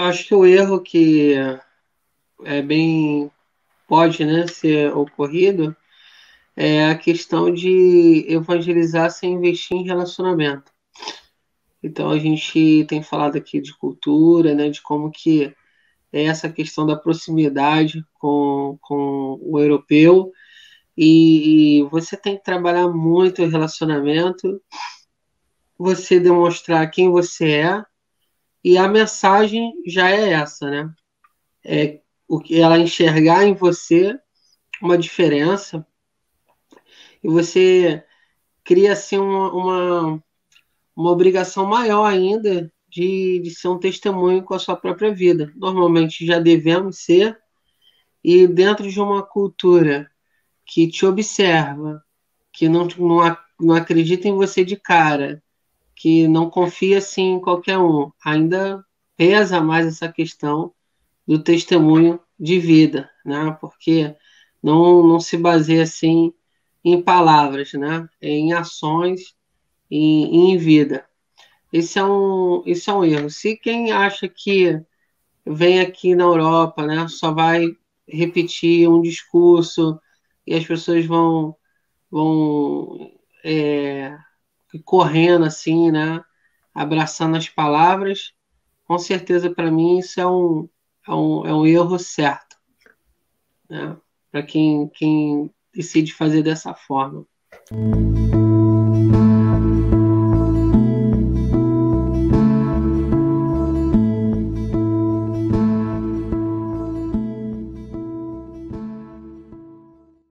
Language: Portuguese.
Acho que o erro que é bem pode, né, ser ocorrido é a questão de evangelizar sem investir em relacionamento. Então a gente tem falado aqui de cultura, né, de como que é essa questão da proximidade com o europeu e você tem que trabalhar muito o relacionamento, você demonstrar quem você é e a mensagem já é essa, né? É o que ela enxergar em você uma diferença e você cria assim uma obrigação maior ainda de ser um testemunho com a sua própria vida. Normalmente já devemos ser, e dentro de uma cultura que te observa, que não acredita em você de cara, que não confia assim em qualquer um, ainda pesa mais essa questão do testemunho de vida, né? Porque não se baseia assim em palavras, né? É em ações e em vida. Esse é um erro. Se quem acha que vem aqui na Europa, né, só vai repetir um discurso e as pessoas vão é, correndo assim, né, abraçando as palavras, com certeza para mim isso é um erro certo, né, para quem decide fazer dessa forma.